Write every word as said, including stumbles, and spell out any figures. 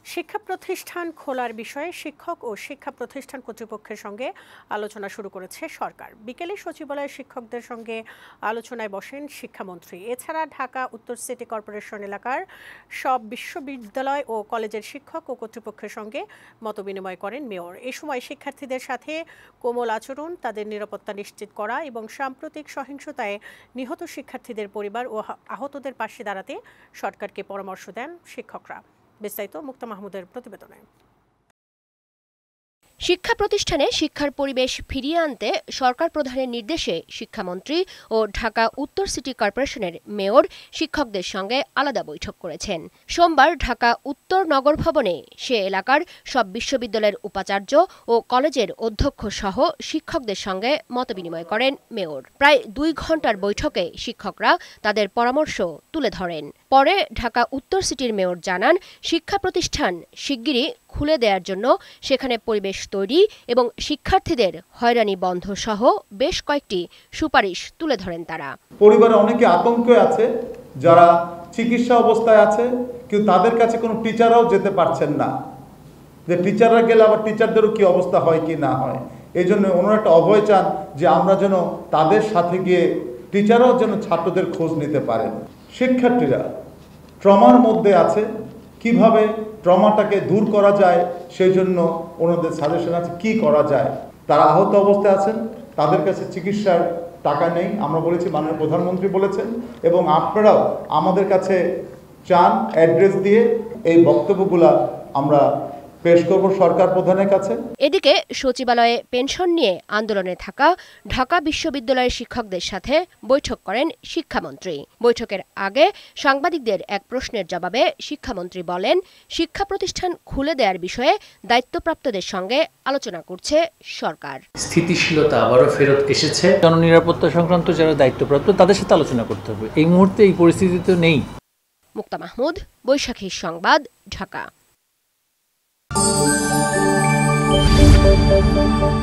শিক্ষা প্রতিষ্ঠান খোলার বিষয়ে শিক্ষক ও শিক্ষা প্রতিষ্ঠান কর্তৃপক্ষের সঙ্গে আলোচনা শুরু করেছে সরকার। বিকেলে সচিবালয়ে শিক্ষকদের সঙ্গে আলোচনায় বসেন শিক্ষামন্ত্রী। এছাড়া ঢাকা উত্তর সিটি কর্পোরেশন এলাকার সব বিশ্ববিদ্যালয় ও কলেজের শিক্ষক ও কর্তৃপক্ষের সঙ্গে মতবিনিময় করেন মেয়র। এ সময় শিক্ষার্থীদের সাথে কোমল আচরণ, তাদের নিরাপত্তা নিশ্চিত করা এবং সাম্প্রতিক সহিংসতায় নিহত শিক্ষার্থীদের পরিবার ও আহতদের পাশে দাঁড়াতে সরকারকে পরামর্শ দেন শিক্ষকরা। বিস্তারিত মুক্তা মাহমুদের প্রতিবেদনে। শিক্ষা প্রতিষ্ঠানে শিক্ষার পরিবেশ ফিরিয়ে আনতে সরকার প্রধানের নির্দেশে শিক্ষামন্ত্রী ও ঢাকা উত্তর সিটি কর্পোরেশনের মেয়র শিক্ষকদের সঙ্গে আলাদা বৈঠক করেছেন। সোমবার ঢাকা উত্তর নগর ভবনে সে এলাকার সব বিশ্ববিদ্যালয়ের উপাচার্য ও কলেজের অধ্যক্ষ সহ শিক্ষকদের সঙ্গে মতবিনিময় করেন মেয়র। প্রায় দুই ঘণ্টার বৈঠকে শিক্ষকরা তাদের পরামর্শ তুলে ধরেন। পরে ঢাকা উত্তর সিটির মেয়র জানান, শিক্ষা প্রতিষ্ঠান শিগগিরই খুলে দেওয়ার জন্য সেখানে পরিবেশ তৈরি এবং শিক্ষার্থীদের হয়রানি বন্ধ সহ বেশ কয়েকটি সুপারিশ তুলে ধরেন তারা। পরিবারে অনেকে আতঙ্কে আছে, যারা চিকিৎসা অবস্থায় আছে, কিন্তু তাদের কাছে কোনো টিচাররাও যেতে পারছেন না, যে টিচাররা গেলে আবার টিচারদেরও কি অবস্থা হয় কি না হয়। এই জন্য ওনারা একটা অভয় চান যে আমরা যেন তাদের সাথে গিয়ে টিচাররাও যেন ছাত্রদের খোঁজ নিতে পারেন। শিক্ষার্থীরা ট্রমার মধ্যে আছে, কিভাবে ট্রমাটাকে দূর করা যায় সেই জন্য ওনাদের সাজেশন আছে কি করা যায়। তারা আহত অবস্থায় আছেন, তাদের কাছে চিকিৎসার টাকা নেই, আমরা বলেছি, মাননীয় প্রধানমন্ত্রী বলেছেন, এবং আপনারাও আমাদের কাছে চান অ্যাড্রেস দিয়ে এই বক্তব্যগুলা আমরা পেশ করব সরকার প্রধানের কাছে। এদিকে সচিবালয়ে পেনশন নিয়ে আন্দোলনে থাকা ঢাকা বিশ্ববিদ্যালয়ের শিক্ষকদের সাথে বৈঠক করেন শিক্ষামন্ত্রী। বৈঠকের আগে সাংবাদিকদের এক প্রশ্নের জবাবে শিক্ষামন্ত্রী বলেন, শিক্ষা প্রতিষ্ঠান খুলে দেওয়ার বিষয়ে দায়িত্বপ্রাপ্তদের সঙ্গে আলোচনা করছে সরকার। স্থিতিশীলতা আবারও ফেরত এসেছে, জননিরাপত্তা সংক্রান্ত যারা দায়িত্বপ্রাপ্ত তাদের সাথে আলোচনা করতে হবে। এই মুহূর্তে এই পরিস্থিতি তো নেই। মুক্তা মাহমুদ, বৈশাখী সংবাদ, ঢাকা।